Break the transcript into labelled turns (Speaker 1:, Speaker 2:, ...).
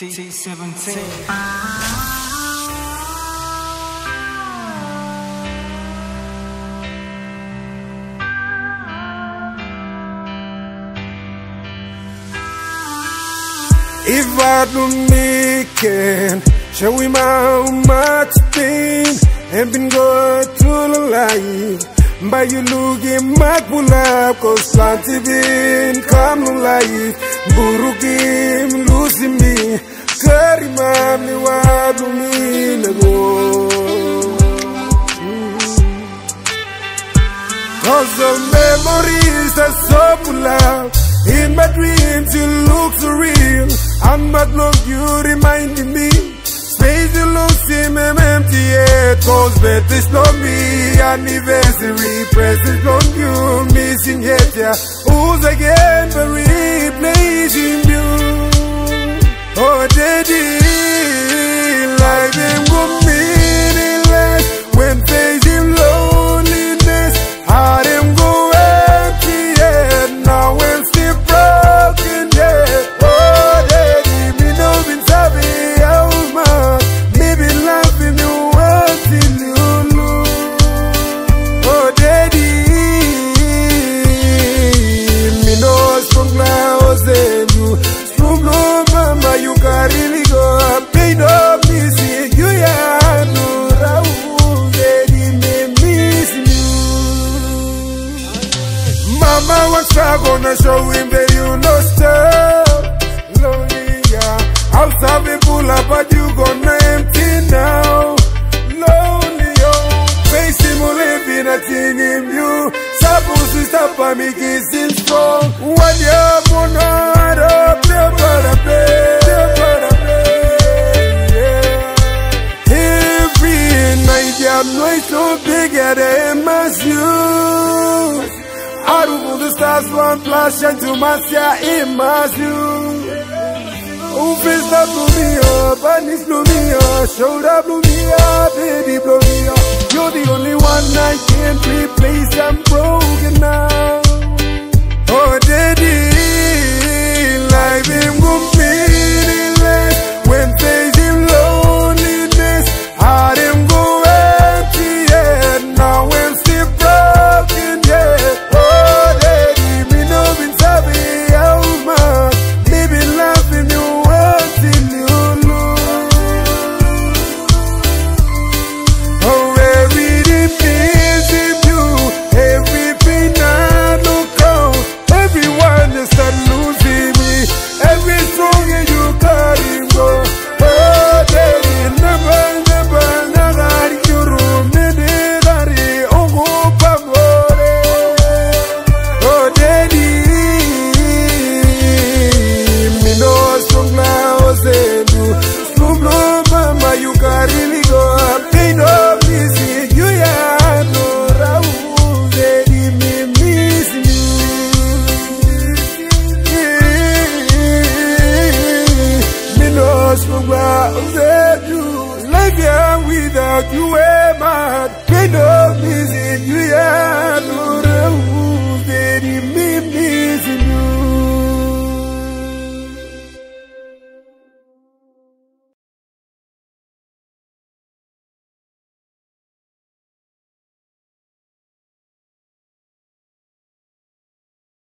Speaker 1: T17.
Speaker 2: If I don't make it, show him how much pain and been going through the life. But you looking mad pull up, cause plenty been come to life. Burukim losing me, carry mommy what do me go. Cause the memories are so full up. In my dreams you look so real. I'm not look you reminding me. Space you look seem empty yet. Cause birthday's not me. Anniversary presents not you. Missing yet yeah. Who's again for replacing you? Oh daddy, life ain't good meaningless when facing loneliness. Heart ain't go empty yet. Now I'm still broken yet. Oh daddy, me no been sorry how much. Me been loving you until you lose. Oh daddy, me no strong clouds and you strong no mama. You can really go up. Pain up missing you yeah no rau. Daddy me missing you. Mama was gonna show him that you no stop. Lonely, yeah. I'll have it full up, but you gonna empty now. Lonely, yo. Face him all living, I think him you. Supposed to stop by me kissing strong. When you're born out of the play. Every night, yeah, no, it's so big, yeah, they must you. Out of all the stars, one flash into my sky, it must you. Oh, face that blew me up, and it's blew me up. Shoulder blew me up, baby blow me up. You're the only one I can't replace, I'm broken now. Oh, daddy, life ain't good meaningless when facing loneliness. Heart ain't go empty yet, now I'm still broken yet. Oh, daddy, me no been sorry how much. Me been loving you until you lose. Oh, everything missing you, every pain I look out. Everyone is start losing me. Every song you carry go. Oh, daddy, never you room, daddy, oh, go pamore. Oh, daddy, me no strong clouds and you strong no mama, you can really go up. Pain of missing you, yeah, no rau, daddy, me missing you. Me no strong clouds and you. Life yeah without you, eh, man. Pain of missing you, yeah.